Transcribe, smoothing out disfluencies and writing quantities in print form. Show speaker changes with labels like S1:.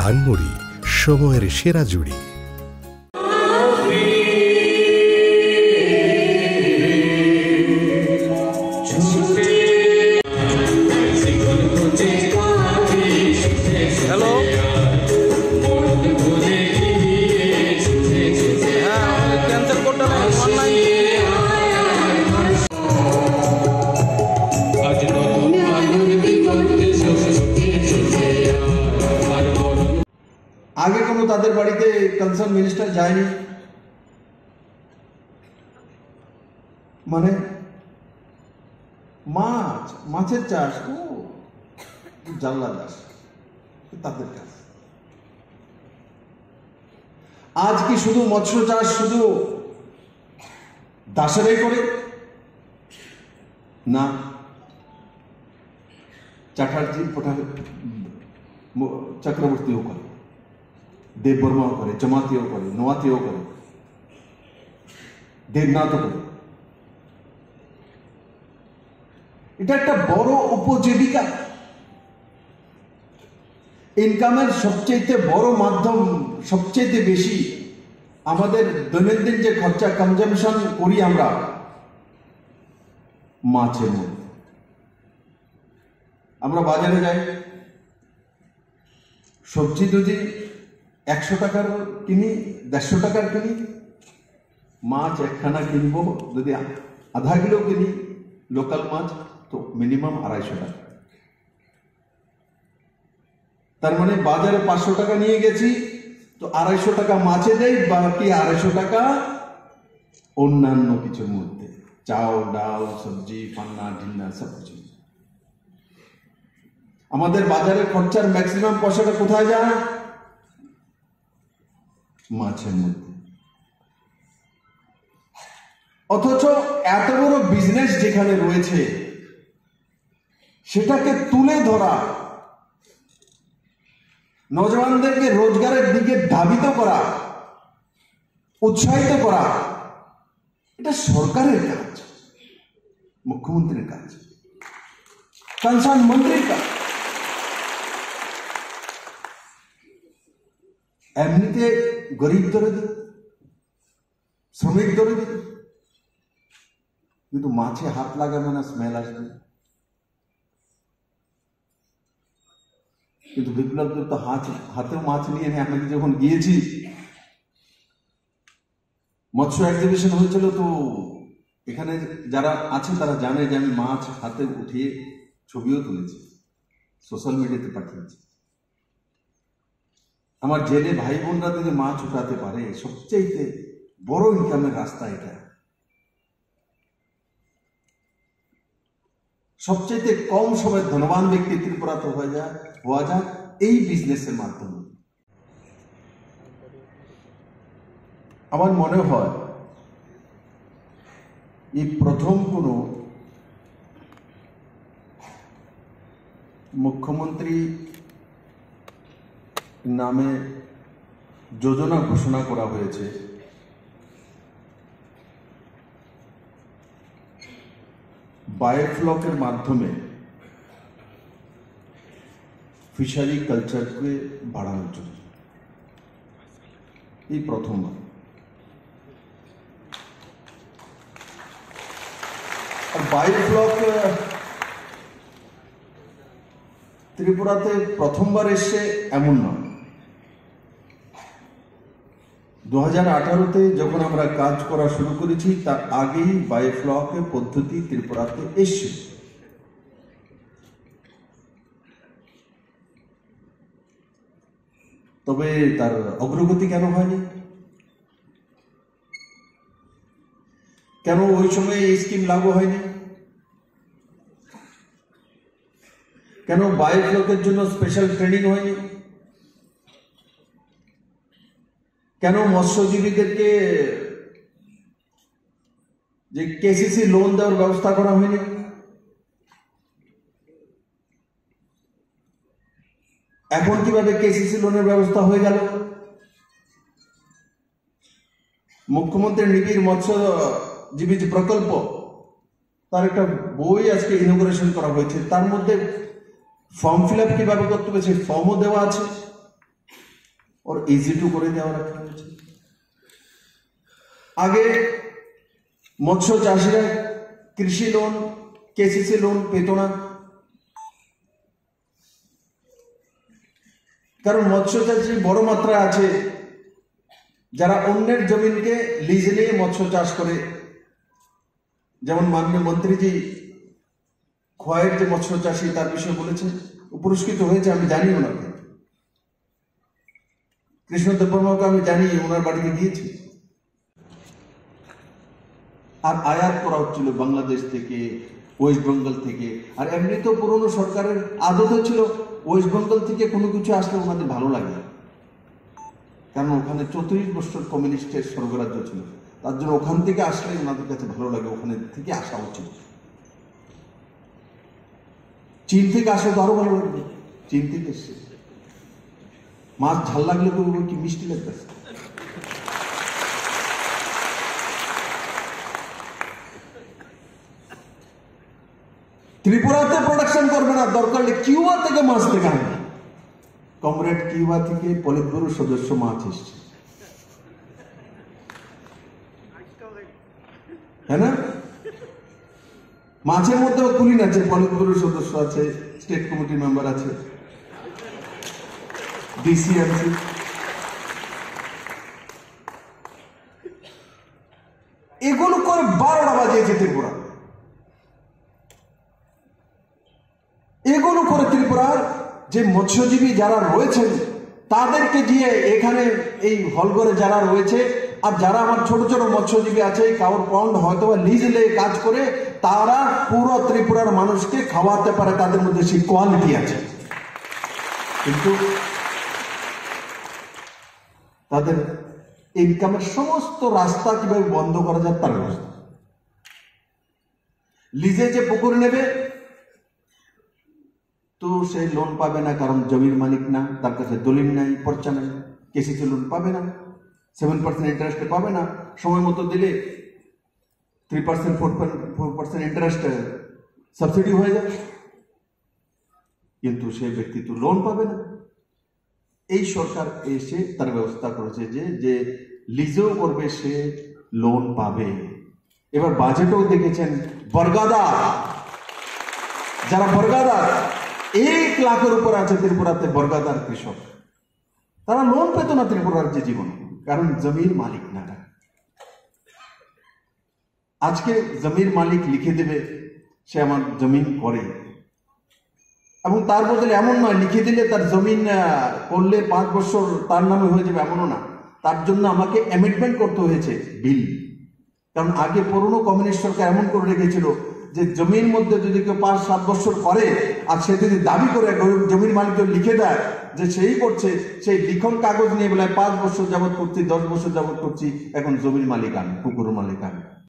S1: ধানমুড়ি, সময়ের সেরা জুড়ি।
S2: আগে কোনো তাদের বাড়িতে কনসার্ন মিনিস্টার যায়নি, মানে মাছের চাষ ও জানলা দাস তাদের কাজ। আজ কি শুধু মৎস্য চাষ শুধু দাসেরাই করে? না, চ্যাটার্জি চক্রবর্তীও করে, দেববর্মাও করে, জমাতিও করে, নোয়াতিও করে, দেবনাথও করে। এটা একটা বড় উপজীবিকা, ইনকামের সবচেয়ে বড় মাধ্যম। সবচেয়ে বেশি আমাদের দৈনন্দিন যে খরচা কনজামশন করি আমরা মাছের মধ্যে। আমরা বাজারে যাই, সবজি যদি 100 টাকার কিনি, 150 টাকার কিনি, মাছ একখানা কিনবো যদি আধা কিলো কিনি লোকাল মাছ, তো মিনিমাম 250 টাকা। তার মানে বাজারে 500 টাকা নিয়ে গেছি, তো 250 টাকা মাছে দেয়, বাকি 250 টাকা অন্যান্য কিছুর মধ্যে, চাল ডাল সবজি পান্না ডিন্না সব কিছু। আমাদের বাজারের খরচার ম্যাক্সিমাম পয়সাটা কোথায় যায়? মাছের মধ্যে। অথচ এত বড় বিজনেস যেখানে রয়েছে সেটাকে তুলে ধরা, নজওয়ানদেরকে রোজগারের দিকে ধাবিত করা, উৎসাহিত করা, এটা সরকারের কাজ, মুখ্যমন্ত্রীর কাজ, কনসার্ন মন্ত্রীর কাজ। এমনিতে গরিব দরিদ্র, শ্রমিক দরিদ্র, কিন্তু মাছে হাত লাগাবে না, স্মেল আসবে। কিন্তু বিপ্লবদের তো হাতেও মাছ নিয়ে নেই। আমি যখন গিয়েছি, মৎস্য এক্সিবিশন হয়েছিল, তো এখানে যারা আছে তারা জানে যে আমি মাছ হাতে উঠিয়ে ছবিও তুলেছি, সোশ্যাল মিডিয়াতে পাঠিয়েছি। আমার জেলে ভাই বোনরা যদি মাছ উঠাতে পারে, সবচেয়ে বড় ইনকামের রাস্তা এটা। সবচেয়ে কম সময় ধনবান ব্যক্তি ত্রিপুরাতে হওয়া যায় এই বিজনেসের মাধ্যমে। আমার মনে হয় এই প্রথম কোন মুখ্যমন্ত্রী নামে যোজনা ঘোষণা করা হয়েছে, বায়োফ্লকের মাধ্যমে ফিশারি কালচারকে বাড়ানোর জন্য। এই প্রথমবার। বায়োফ্লক ত্রিপুরাতে প্রথমবার এসছে এমন নয়। 2018-তে যখন আমরা কাজ করা শুরু করেছি, তার আগেই বায়োফ্লকের পদ্ধতি ত্রিপুরাতে এসছে। তবে তার অগ্রগতি কেন হয়নি? কেন ওই সময় এই স্কিম লাগু হয়নি? কেন বায়োফ্লকের জন্য স্পেশাল ট্রেনিং হয়নি? কেন মৎস্যজীবীদেরকে যে কেসিসি লোন দেওয়ার ব্যবস্থা করা হয়নি? এখন কিভাবে কেসিসি লোনের ব্যবস্থা হয়ে গেল? মুখ্যমন্ত্রী নিবিড় মৎস্যজীবী যে প্রকল্প, তার একটা বই আজকে ইনোগ্রেশন করা হয়েছে। তার মধ্যে ফর্ম ফিল আপ কিভাবে করতে হবে সেই ফর্মও দেওয়া আছে। ওর ইজি টু করে দেওয়া রাখা হয়েছে। আগে মৎস্য চাষিরা কৃষি লোন, কেসিসি লোন পেত না, কারণ মৎস্য চাষি বড় মাত্রা আছে যারা অন্যের জমিনকে লিজ নিয়ে মৎস্য চাষ করে। যেমন মাননীয় মন্ত্রীজি খোয়াইয়ের যে মৎস্য চাষি তার বিষয়ে বলেছেন, পুরস্কৃত হয়েছে, আমি জানি ওনাকে, কৃষ্ণদেব বর্মাকে আমি জানি, ওনার বাড়িতে গিয়েছি। আর আয়াত করা হচ্ছিল বাংলাদেশ থেকে, ওয়েস্ট বেঙ্গল থেকে। আর এমনি তো পুরনো সরকারের আদত ছিল ওয়েস্ট বেঙ্গল থেকে কোনো কিছু আসলে ওনাদের ভালো লাগে, কারণ ওখানে 34 বছর কমিউনিস্টের স্বর্গরাজ্য ছিল, তার জন্য ওখান থেকে আসলে ওনাদের কাছে ভালো লাগে, ওখানে থেকে আসা উচিত। চীন থেকে আসলে তো আরো ভালো লাগবে, চীন থেকে এসছে মাছ ঝাল লাগলে কি মিষ্টি লাগতেছে। ত্রিপুরাতে প্রোডাকশন করবে না, দরকার হলে কিউবা থেকে মাছ থেকে আনবে। কমরেড কিউবা থেকে পলিট ব্যুরোর সদস্য মাছ এসছে, হ্যাঁ না? মাছের মধ্যেও কুলিন আছে, পলিট ব্যুরোর সদস্য আছে, স্টেট কমিটির মেম্বার আছে, ডিসি আছে। এগুলো করে 12টা বাজিয়েছে ত্রিপুরা। এগুলো করে ত্রিপুরার যে মৎস্যজীবী যারা রয়েছেন তাদেরকে দিয়ে এখানে এই হলঘরে যারা রয়েছে, আর যারা আমার ছোট ছোট মৎস্যজীবী আছে কাউর পন্ড হয়তো লিজ লেগে কাজ করে, তারা পুরো ত্রিপুরার মানুষকে খাওয়াতে পারে, তাদের মধ্যে সেই কোয়ালিটি আছে। কিন্তু তাদের ইনকামের সমস্ত রাস্তা কিভাবে বন্ধ করা যায় তার ব্যবস্থা। লিজে যে পুকুর নেবে তো সে লোন পাবে না, কারণ জমির মালিক না, তার কাছে দলিল নাই, পর্চা নাই, কেসিসি লোন পাবে না, 7% ইন্টারেস্টে পাবে না। সময় মতো দিলে 3% 4% ইন্টারেস্ট সাবসিডি হয়ে যাবে, কিন্তু সে ব্যক্তি তো লোন পাবে না। এই সরকার এসে তার ব্যবস্থা করেছে যে লিজেও করবে, সে লোন পাবে। এবার বাজেটেও দেখেছেন বর্গাদার, যারা বর্গাদার 1 লাখের উপর আছে ত্রিপুরাতে, বর্গাদার কৃষক, তারা লোন পেত না ত্রিপুরার যে জীবন, কারণ জমির মালিক না। আজকে জমির মালিক লিখে দেবে সে আমার জমিন করে, এবং তার বদলে এমন নয় লিখে দিলে তার জমিন করলে 5 বছর তার নামে হয়ে যাবে, এমনও না। তার জন্য আমাকে অ্যামেন্ডমেন্ট করতে হয়েছে বিল, কারণ আগে পুরনো কমিউনিস্ট সরকার এমন করে রেখেছিল যে জমির মধ্যে যদি কেউ 5-7 বছর করে আর সে যদি দাবি করে জমির মালিক লিখে দেয় যে সেই করছে, সেই লিখন কাগজ নিয়ে বলে 5 বছর যাবত করছি, 10 বছর যাবত করছি, এখন জমির মালিক আন, পুকুরের মালিক আন।